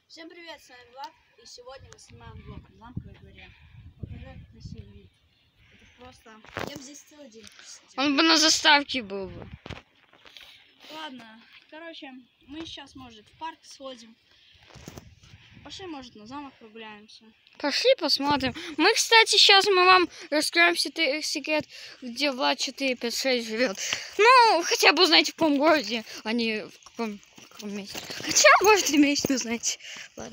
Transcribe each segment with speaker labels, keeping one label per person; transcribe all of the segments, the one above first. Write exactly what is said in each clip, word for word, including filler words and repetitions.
Speaker 1: Всем привет, с вами Влад, и сегодня мы снимаем влог на Замковой горе. Покажи красивый вид. Это просто... Я бы здесь целый день посидел.
Speaker 2: Он бы на заставке был бы.
Speaker 1: Ладно, короче, мы сейчас, может, в парк сходим. Пошли, может, на замок прогуляемся.
Speaker 2: Пошли посмотрим. Мы, кстати, сейчас мы вам раскроем секрет, где Влад четыре пять шесть живет. Ну, хотя бы узнаете, в каком городе, а не в каком, в каком месте. Хотя, может, и месте узнаете. Ладно.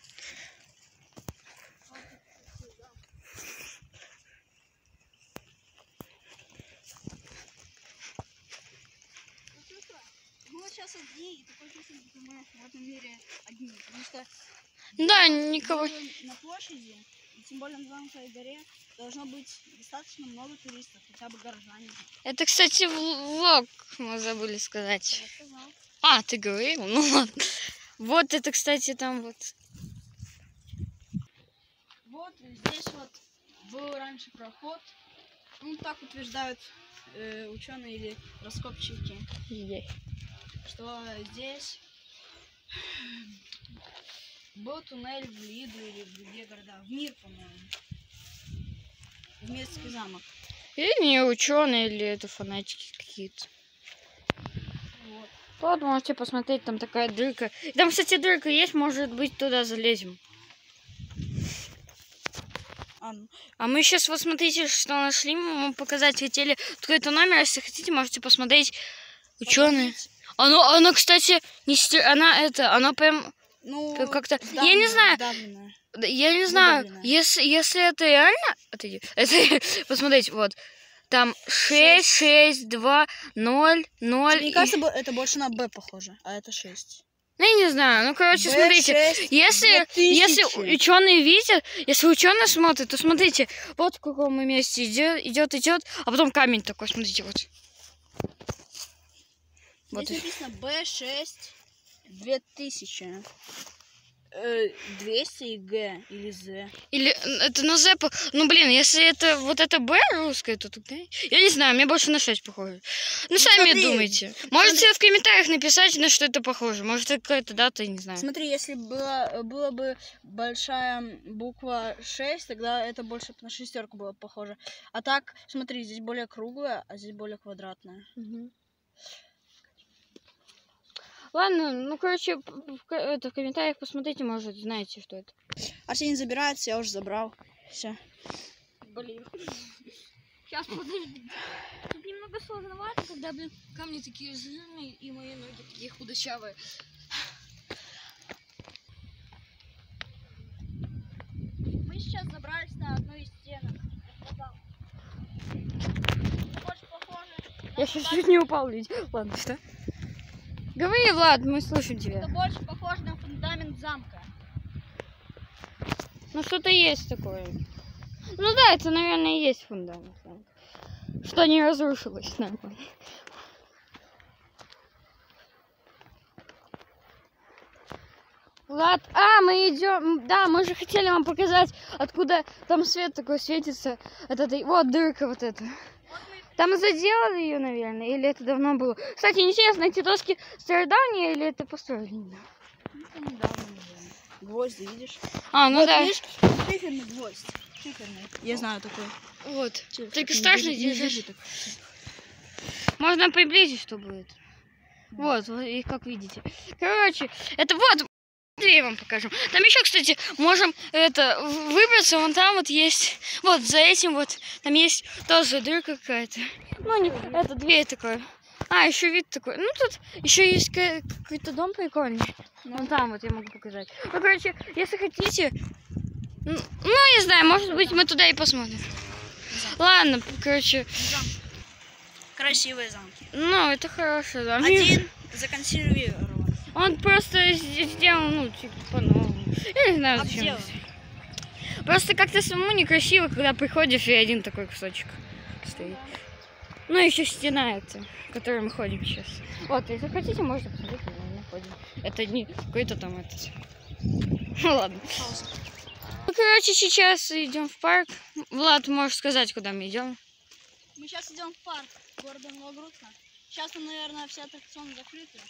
Speaker 1: Мы вот сейчас одни, и такое чувство, что мы в этом мире одни. Потому что
Speaker 2: Да, никого.
Speaker 1: на площади, и тем более на Замковой горе, должно быть достаточно много туристов, хотя бы горожане.
Speaker 2: Это, кстати, влог мы забыли сказать.
Speaker 1: Я сказал.
Speaker 2: А, ты говорил? Ну ладно. Вот это, кстати, там вот.
Speaker 1: Вот здесь вот был раньше проход. Ну, так утверждают э, ученые или раскопщики, что здесь был туннель в Лиду или в другие города. В Мир, по-моему. В Мирский замок.
Speaker 2: Или не ученые, или это фанатики какие-то.
Speaker 1: Вот.
Speaker 2: Вот, можете посмотреть, там такая дырка. Там, кстати, дырка есть, может быть, туда залезем.
Speaker 1: А, ну.
Speaker 2: А мы сейчас, вот смотрите, что нашли. Мы вам показать хотели. Открытый номер, если хотите, можете посмотреть. Ученые. Оно, оно, кстати, не стер... она это, оно прям
Speaker 1: Ну,
Speaker 2: как-то.
Speaker 1: вдавленное,
Speaker 2: Я не знаю.
Speaker 1: вдавленное.
Speaker 2: Я не знаю, если, если это реально. Отойди. Это, посмотрите, вот. Там шесть, шесть, два, ноль, ноль.
Speaker 1: Мне
Speaker 2: и...
Speaker 1: кажется, это больше на Б похоже, а это шесть.
Speaker 2: Ну, я не знаю. Ну, короче,
Speaker 1: Б
Speaker 2: смотрите.
Speaker 1: шесть,
Speaker 2: Если, если ученые видят, если ученые смотрят, то смотрите, вот в каком мы месте идет, идет, идет, а потом камень такой, смотрите, вот.
Speaker 1: Здесь
Speaker 2: Вот.
Speaker 1: написано Б шесть две тысячи. двести и Г или З.
Speaker 2: Или это на З. Ну, блин, если это вот это Б русское, то тогда... Я не знаю, мне больше на шесть похоже. Ну,
Speaker 1: Ну,
Speaker 2: сами
Speaker 1: смотри,
Speaker 2: думайте. Можете
Speaker 1: смотри.
Speaker 2: в комментариях написать, на что это похоже. Может, это какая-то дата, я не знаю.
Speaker 1: Смотри, если была, была бы большая буква шесть, тогда это больше на шестерку было похоже. А так, смотри, здесь более круглая, а здесь более квадратная.
Speaker 2: Угу. Ладно, ну, короче, в, это, в комментариях посмотрите, может, знаете, что это.
Speaker 1: Арсений забирается, я уже забрал. Все.
Speaker 2: Блин. Сейчас, подожди. Тут немного сложновато, когда, блин, камни такие жирные, и мои ноги такие худощавые.
Speaker 1: Мы сейчас забрались на одну из стенок. Больше похоже.
Speaker 2: Я сейчас чуть не упал, ведь. Ладно, что? Говори, Влад, мы слушаем тебя.
Speaker 1: Это больше похоже на фундамент замка.
Speaker 2: Ну, что-то есть такое. Ну да, это, наверное, и есть фундамент. Что не разрушилось нормально. Влад, а, мы идем. Да, мы же хотели вам показать, откуда там свет такой светится. Это, вот дырка вот эта. Там заделали ее, наверное, или это давно было. Кстати, интересно, эти доски стародавние или это построили?
Speaker 1: Это недавно, наверное. Гвозди, видишь?
Speaker 2: А, ну
Speaker 1: вот,
Speaker 2: да.
Speaker 1: Видишь, шиферный гвоздь. Шиферный. Я знаю такой.
Speaker 2: Вот.
Speaker 1: Тихо,
Speaker 2: Только
Speaker 1: не
Speaker 2: страшно
Speaker 1: держи, не
Speaker 2: держать.
Speaker 1: держи так.
Speaker 2: Можно приблизить, что будет. Вот, вот, и как видите. Короче, это вот. Я вам покажу. Там еще, кстати, можем это выбраться. Вон там вот есть. Вот за этим вот. Там есть тоже дырка какая-то. Ну, не, это дверь такое. А, еще вид такой. Ну, тут еще есть какой-то дом прикольный. Вон там вот я могу показать. Ну, короче, если хотите. Ну, не знаю, может быть, мы туда и посмотрим. Ладно, короче.
Speaker 1: Красивые замки.
Speaker 2: Ну, это хорошо, да.
Speaker 1: Один законсервирован.
Speaker 2: Он просто сделал, ну, типа, по-новому. Я не знаю, зачем.
Speaker 1: Обделан.
Speaker 2: Просто как-то самому некрасиво, когда приходишь, и один такой кусочек стоит. Ну, еще стена эта, в которой мы ходим сейчас. Вот, если хотите, можно посмотреть, куда мы ходим. Это не какой-то там этот. Ну, ладно. Ну, короче, сейчас идем в парк. Влад, можешь сказать, куда мы идем?
Speaker 1: Мы сейчас идем в парк города Новогрудка. Сейчас, наверное, все аттракционы закрыты.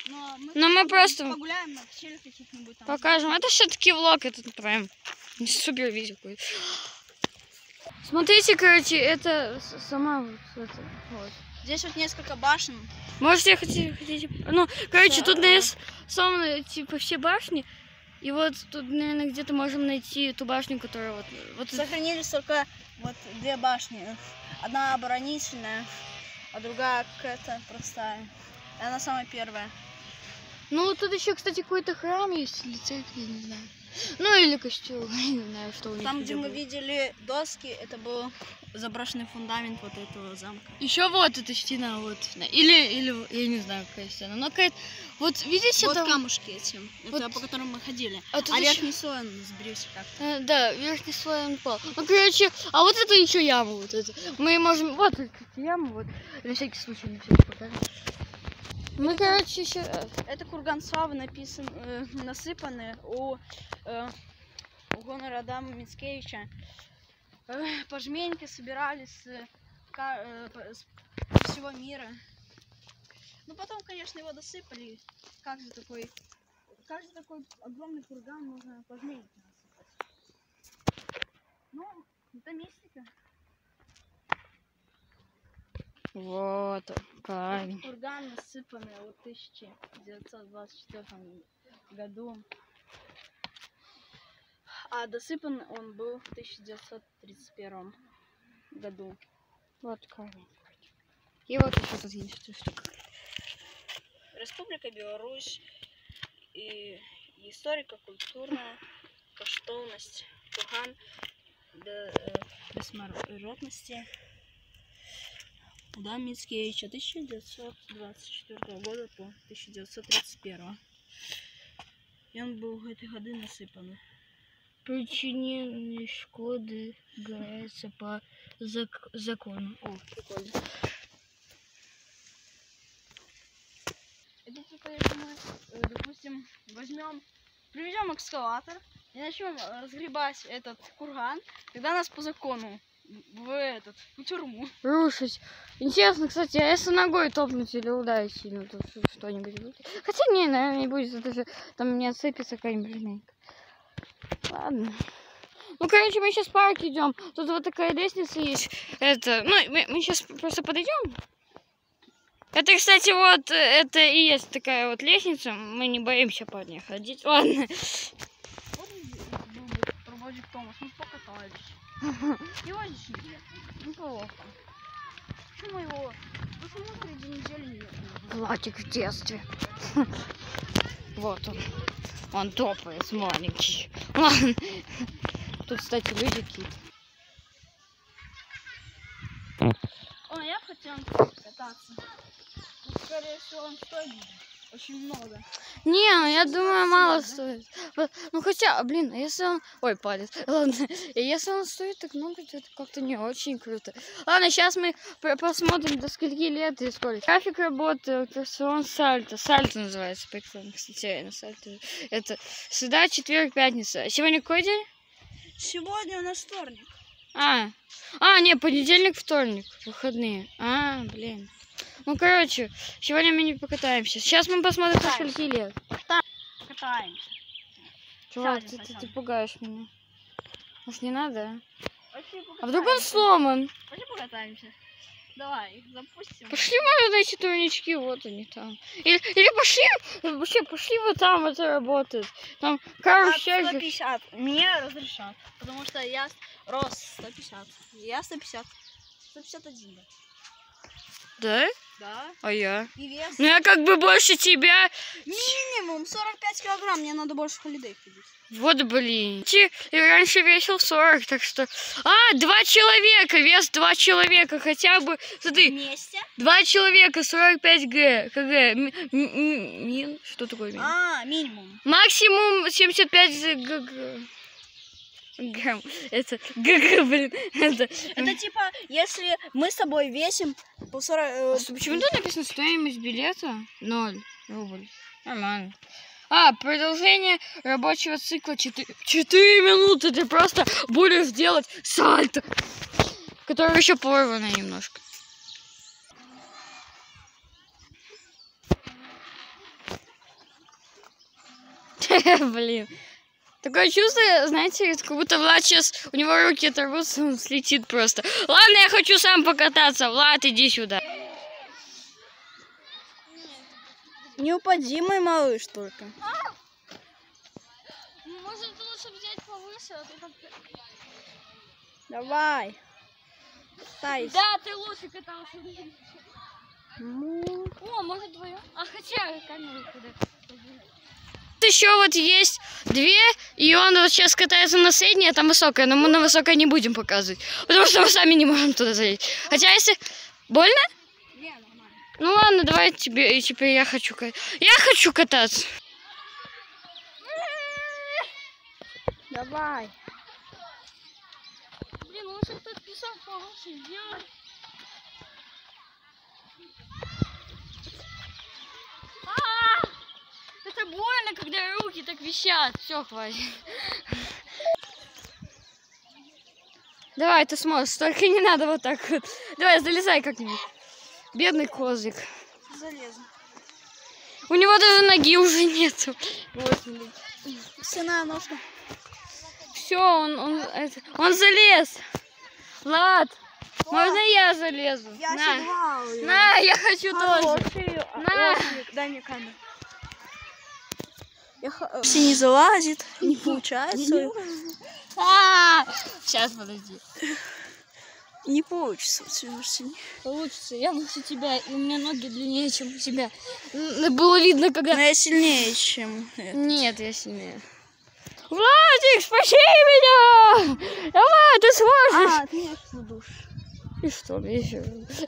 Speaker 1: Но мы,
Speaker 2: Но мы просто
Speaker 1: погуляем на качелях каких-нибудь там.
Speaker 2: покажем. Это все-таки влог, это прям супер видео какой. Смотрите, короче, это сама вот, это, вот.
Speaker 1: Здесь вот несколько башен.
Speaker 2: Можете хотите, хотите. Ну, короче,
Speaker 1: Всё,
Speaker 2: тут
Speaker 1: э,
Speaker 2: нарисованы типа все башни. И вот тут, наверное, где-то можем найти ту башню, которая вот... вот...
Speaker 1: Сохранились только вот две башни. Одна оборонительная, а другая какая-то простая. И она самая первая.
Speaker 2: Ну, тут еще, кстати, какой-то храм есть, или церковь, я не знаю. Ну, или костел, я не знаю, что у них.
Speaker 1: Там, где мы
Speaker 2: было.
Speaker 1: видели доски, это был заброшенный фундамент вот этого замка.
Speaker 2: Еще вот эта стена, вот. Или, или, я не знаю, какая стена. Но какая-то... Вот, видите,
Speaker 1: Вот
Speaker 2: там...
Speaker 1: камушки эти,
Speaker 2: Вот.
Speaker 1: это по которым мы ходили.
Speaker 2: А,
Speaker 1: А,
Speaker 2: тут
Speaker 1: верхний
Speaker 2: ещё-
Speaker 1: слой он сбрился как-то.
Speaker 2: Э, да, верхний слой он пал. Ну, короче, а вот это еще яма, вот это. Мы можем... Вот эта яма, вот. На всякий случай, на всякий покажем. Мы, короче, еще...
Speaker 1: Это курган славы написан, э, насыпаны у, э, у гонора Адама Мицкевича. Э, пожменьки собирались с, ка- э, по- с всего мира. Ну потом, конечно, его досыпали. Как же такой, как же такой огромный курган можно пожменьки насыпать? Ну, это мистика.
Speaker 2: Вот, камень.
Speaker 1: Курган насыпанный в тысяча девятьсот двадцать четвёртом году. А досыпан он был в тысяча девятьсот тридцать первом году.
Speaker 2: Вот камень. И вот еще тут есть эта штука.
Speaker 1: Республика Беларусь и историко-культурная каштовность, курган бессмертности Адама Мицкевича тысяча девятьсот двадцать четвёртого года по тысяча девятьсот тридцать первый. И он был в эти годы насыпан.
Speaker 2: Причинение шкоды граница по зак закону.
Speaker 1: О, прикольно. Это типа, если мы, э, допустим, возьмем, приведем экскаватор и начнем разгребать этот курган, тогда нас по закону в этот в тюрьму.
Speaker 2: Рушить. Интересно, кстати, а если ногой топнуть или ударить сильно, то что-нибудь будет? Хотя не, наверное, не будет, это же там не отсыпется какая-нибудь жменька. Ладно. Ну, короче, мы сейчас в парк идем. Тут вот такая лестница есть. Это, ну, мы, мы сейчас просто подойдем. Это, кстати, вот, это и есть такая вот лестница. Мы не боимся по ней ходить. Ладно.
Speaker 1: Вот был бы проводик Томас, мы покатались. Его здесь нет. Неплохо. Почему его? Почему среди недели нет?
Speaker 2: Владик в детстве. Вот он. Он топает, маленький. Ладно. Тут, кстати, люди какие-то.
Speaker 1: О, я хотел кататься. Но, скорее всего, он стоит очень много.
Speaker 2: Не, ну я думаю, мало стоит. Вот, ну хотя, блин, а если он... Ой, палец. Ладно. И если он стоит так много, то это как-то не очень круто. Ладно, сейчас мы посмотрим, до скольки лет и сколько. График работы, аттракцион сальто. Сальто называется, прикольно, кстати, на сальто. Это среда, четверг, пятница. А сегодня какой день?
Speaker 1: Сегодня у нас вторник.
Speaker 2: А, а, не, понедельник, вторник, выходные. А, блин. Ну, короче, сегодня мы не покатаемся. Сейчас мы посмотрим, до скольки лет.
Speaker 1: Катаемся.
Speaker 2: Чувак,
Speaker 1: Сядем
Speaker 2: ты, ты,
Speaker 1: хотя
Speaker 2: ты
Speaker 1: бы.
Speaker 2: пугаешь меня. Может, не надо, а?
Speaker 1: Пошли
Speaker 2: А вдруг он
Speaker 1: покатаемся.
Speaker 2: сломан?
Speaker 1: Пошли покатаемся. Давай, запустим.
Speaker 2: Пошли, может, эти турнички, вот они там. Или, или пошли, вообще, пошли вот там, это работает. Там
Speaker 1: От
Speaker 2: карусель.
Speaker 1: сто пятьдесят. Мне разрешат. Потому что я рост сто пятьдесят. Я сто пятьдесят. сто пятьдесят один.
Speaker 2: Да?
Speaker 1: Да.
Speaker 2: А я?
Speaker 1: И вес.
Speaker 2: Ну, я как бы больше тебя.
Speaker 1: Минимум сорок пять килограмм. Мне надо больше в холидей ходить.
Speaker 2: Вот, блин. Ти- И раньше весил сорок, так что... А, два человека, вес два человека, хотя бы... Смотри,
Speaker 1: Вместе?
Speaker 2: два человека, сорок пять г, кг. Ми- ми- Мин, что такое мин?
Speaker 1: А, минимум.
Speaker 2: Максимум семьдесят пять гг. Грамм. Это гг, блин. Это...
Speaker 1: Это типа, если мы с тобой весим по сорок... э,
Speaker 2: А что, почему тут написано стоимость билета? Ноль рубль. Нормально. А, продолжение рабочего цикла четыре минуты. Ты просто будешь делать сальто, которое еще порвано немножко. Блин. Такое чувство, знаете, как будто Влад сейчас, у него руки оторвутся, он слетит просто. Ладно, я хочу сам покататься. Влад, иди сюда.
Speaker 1: Не упади, мой малыш, только.
Speaker 2: Может, лучше взять повыше, а то как-то...
Speaker 1: Давай. Катайся.
Speaker 2: Да, ты лучше катался.
Speaker 1: Ну...
Speaker 2: О, может твою? А хотя камеру куда? Еще вот есть две, и он вот сейчас катается на средней, а там высокая, но мы на высокой не будем показывать, потому что мы сами не можем туда залезть. Хотя если... Больно?
Speaker 1: Не, нормально.
Speaker 2: Ну ладно, давай тебе, и теперь я хочу кататься. Я хочу кататься.
Speaker 1: Давай.
Speaker 2: Блин, лучше кто-то писал получше сделать. А-а-а! Это больно, когда руки так висят. Все, хватит. Давай, ты сможешь, только не надо вот так вот. Давай, залезай как-нибудь. Бедный козлик.
Speaker 1: Залезу.
Speaker 2: У него даже ноги уже нету.
Speaker 1: Сына ножка.
Speaker 2: Все, он, он, это, он залез. Влад, можно я залезу?
Speaker 1: Я
Speaker 2: на,
Speaker 1: седлал.
Speaker 2: на, я хочу тоже.
Speaker 1: тоже.
Speaker 2: На.
Speaker 1: Дай мне камеру. Я х... Если не залазит, не получается.
Speaker 2: А, сейчас, подожди.
Speaker 1: Не получится. Вот,
Speaker 2: Получится, я выше тебя, и у меня ноги длиннее, чем у тебя. Н- Было видно, когда...
Speaker 1: но я сильнее, чем это.
Speaker 2: Нет, я сильнее. Владик, спаси меня! Давай, ты сможешь!
Speaker 1: А, ты меня душ.
Speaker 2: И что, еще?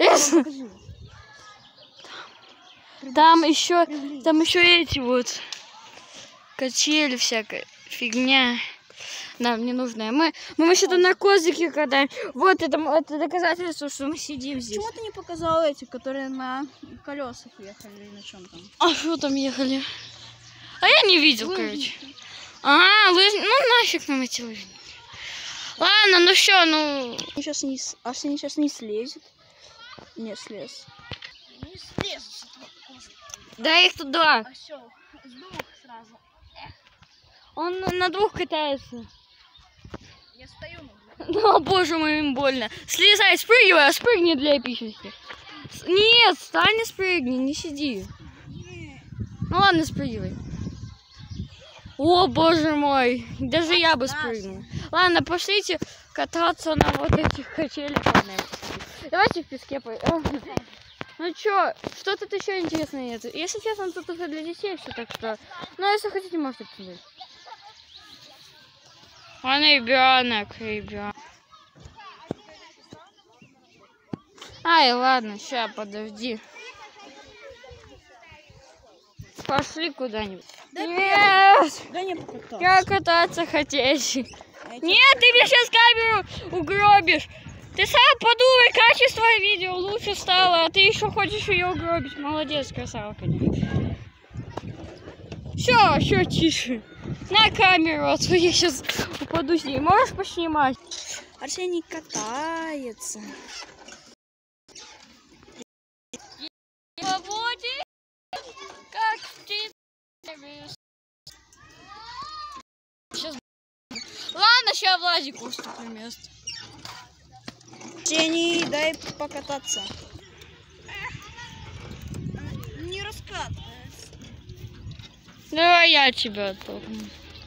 Speaker 2: Там еще, там еще эти вот качели, всякая фигня. Нам не нужная. Мы, мы вообще тут на козлике катаем. Вот это, это доказательство, что мы сидим здесь.
Speaker 1: Почему ты не показал эти, которые на колесах ехали или на чем там?
Speaker 2: А что там ехали? А я не видел, короче. А, лыжни. Ну нафиг нам эти лыжни. Ладно, ну все, ну.
Speaker 1: Сейчас не, с- Арсений сейчас не слезет. Не слез. Не слез.
Speaker 2: Да их тут два.
Speaker 1: Осел. С двух сразу.
Speaker 2: Он на, на двух катается.
Speaker 1: Я стою на
Speaker 2: Ну, боже мой, им больно. Слезай, спрыгивай, а спрыгни для эпичности. С- Нет, встань и спрыгни, не сиди. Ну ладно, спрыгивай. О, боже мой, даже я бы спрыгнул. Ладно, пошлите кататься на вот этих качелях. Давайте в песке по... Ну чё, что тут еще интересного нет? Если честно, тут уже для детей все, так что... Ну, если хотите, можете посмотреть. Он ребенок, ребенок. Ай, ладно, ща, подожди. Пошли куда-нибудь.
Speaker 1: Да
Speaker 2: Нет!
Speaker 1: Да не покатался.
Speaker 2: Я кататься хотеть. Нет, ты мне сейчас камеру угробишь. Ты сам подумай, качество видео лучше стало, а ты еще хочешь ее угробить. Молодец, красава, конечно. Все, еще тише. На камеру, а то я сейчас упаду с ней. Можешь поснимать?
Speaker 1: Арсений катается.
Speaker 2: Свободе, как ты. Сейчас... Ладно, сейчас Владику уступлю место.
Speaker 1: Арсений, дай покататься. Не раскатывается.
Speaker 2: Давай я тебя оттолкну.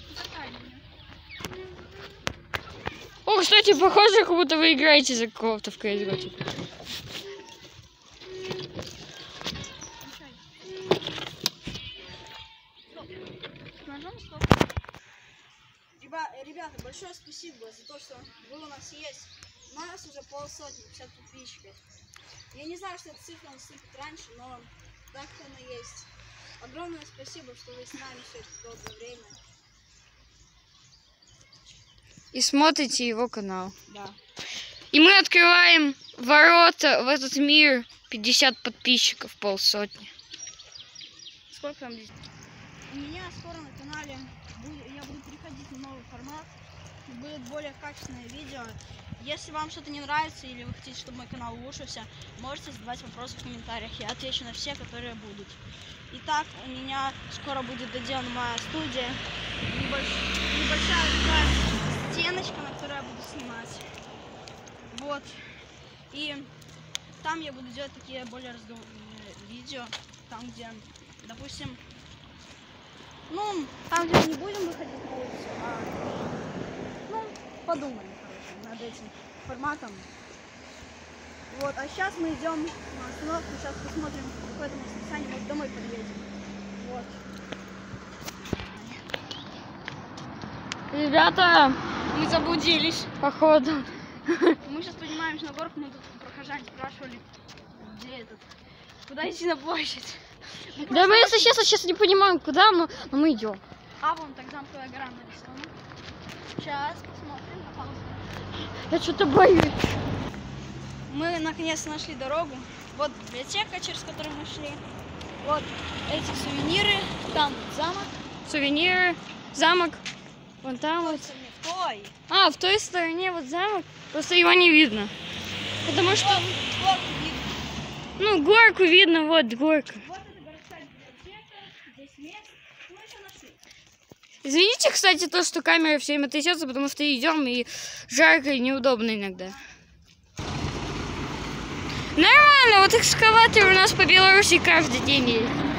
Speaker 2: О, кстати, похоже, как будто вы играете за кого-то в си эс го. Типа.
Speaker 1: Ребята, большое спасибо за то, что вы у нас есть. У нас уже полсотни, пятьдесят подписчиков. Я не знаю, что эта цифра наступит раньше, но так-то она есть. Огромное спасибо, что вы с нами все это долгое время.
Speaker 2: И смотрите его канал.
Speaker 1: Да.
Speaker 2: И мы открываем ворота в этот мир. пятьдесят подписчиков, полсотни.
Speaker 1: Сколько там здесь? У меня скоро на канале будет, я буду переходить на новый формат. Будет более качественное видео. Если вам что-то не нравится или вы хотите, чтобы мой канал улучшился, можете задавать вопросы в комментариях. Я отвечу на все, которые будут. Итак, у меня скоро будет доделана моя студия. Небольш- Небольшая такая стеночка, на которой я буду снимать. Вот. И там я буду делать такие более разговорные видео. Там, где, допустим, ну, там, где мы не будем выходить на улицу, а, ну, подумаем, короче, над этим форматом. Вот, а сейчас мы идем на остановку, сейчас посмотрим, какое там расписание, может, домой подъедем. Вот.
Speaker 2: Ребята,
Speaker 1: Мы заблудились.
Speaker 2: походу.
Speaker 1: Мы сейчас поднимаемся на горку, мы тут прохожане спрашивали, где этот, куда идти на площадь. Мы
Speaker 2: Да
Speaker 1: просто
Speaker 2: мы, если
Speaker 1: очень-
Speaker 2: честно, сейчас не понимаем, куда, но, но мы идем.
Speaker 1: А, вон так замковая гора нарисована. Сейчас посмотрим на паузу.
Speaker 2: Я что-то боюсь.
Speaker 1: Мы наконец-то нашли дорогу. Вот библиотека, через которую мы шли. Вот эти сувениры. Там замок.
Speaker 2: Сувениры, замок, вон там вот.
Speaker 1: Не в той.
Speaker 2: А, в той стороне вот замок, просто его не видно. Потому что,
Speaker 1: Вот, вот видно.
Speaker 2: ну, горку видно, вот горка.
Speaker 1: Вот это городская библиотека. Здесь место. Мы еще нашли.
Speaker 2: Извините, кстати, то, что камера все время трясется, потому что идем и жарко и неудобно иногда. Нормально, вот экскаваторы у нас по Беларуси каждый день есть.